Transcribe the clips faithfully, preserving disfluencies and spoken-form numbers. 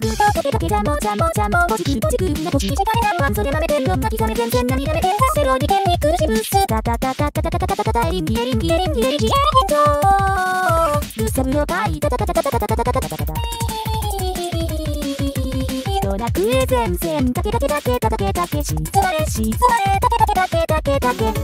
ずっとかけかけじゃもじゃもじゃもぼじくぼじくみなこししてかれなんわんそれまめてんの泣きさめ全然涙目てさせろ事件に苦しむすたたたたたたたたたたたたリンギエリンギエリンギエリンギエリンギョルサブロパイタタタタタタタタタタタタタタドラクエ前線タケタケタケタタケタケしつまれしつまれタケタケタケタケタケ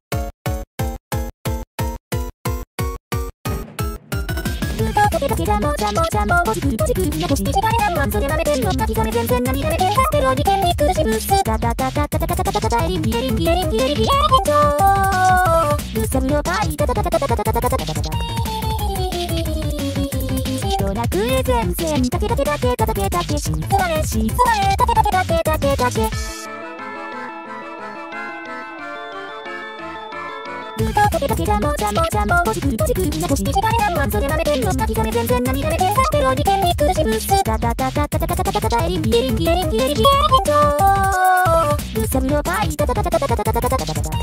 ずっとかけかけじゃもじゃもじゃもぼじくぼじくみなこししてかれなんわんそれまめてんの泣きさめ全然涙目てさせろ事件に苦しむすたたたたたたたたたたたリンギエリンギエリンギエリンギエリンギョルサブロパイタタタタタタタタタタタタタタドラクエ前線タケタケタケタタケタケしつまれしつまれタケタケタケタケタケずっとかけかけじゃもじゃもじゃもぼじくぼじくみなこししてかれなんわんそれまめてんの泣きさめ全然涙目てさせろ事件に苦しむすたたたたたたたたたたたリンギエリンギエリンギエリンギエリンギョルサブロパイタタタタタタタタタタタタタタ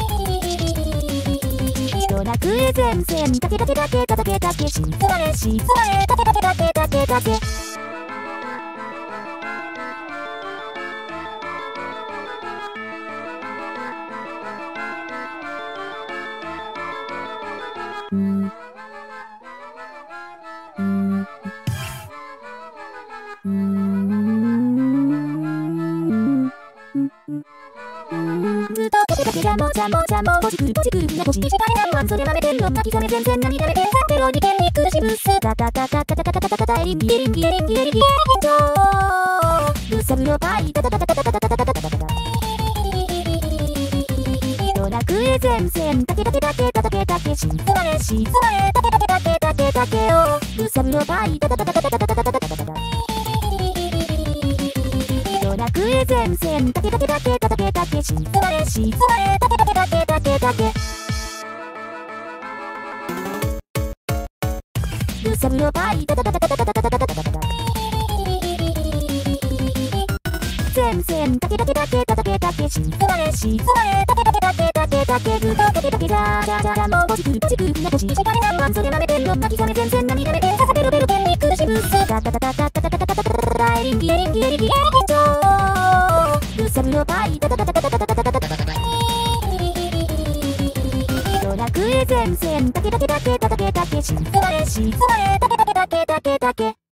ドラクエ前線タケタケタケタタケタケしつまれしつまれタケタケタケタケタケうんうんずっとかけかけじゃもじゃもじゃもぼじくぼじくみなこししてかれなんわんそれまめてんの泣きさめ全然涙目てさせろ事件に苦しむすたたたたたたたたたたたリンギエリンギエリンギエリンギエリンギョルサブロパイタタタタタタタタタタタタタタドラクエ前線タケタケタケタタケタケしつまれしつまれタケタケタケタケタケをルサブロパイタタタタタタタタタタタタタタドラクエ前線タケタケタケタタケタケしつまれしつまれタケタケタケタケタケルサブロパイタタタタタタタタタタタタタタ前線タケタケタケタタケタケしつまれしつまれタケタケタケタケタケずっとかけかけじゃじゃじゃじゃもぼじくぼじくみなこししてかれなんわんそれまめてんの泣きさめ全然涙目てささベロベロ剣に苦しむすたたたたたたたたたたたたたリンギエリンギエリンギエリンギョルサブロパイタタタタタタタタタタタタタタドラクエ前線タケタケタケタタケタケしつまれしつまれタケタケタケタケタケ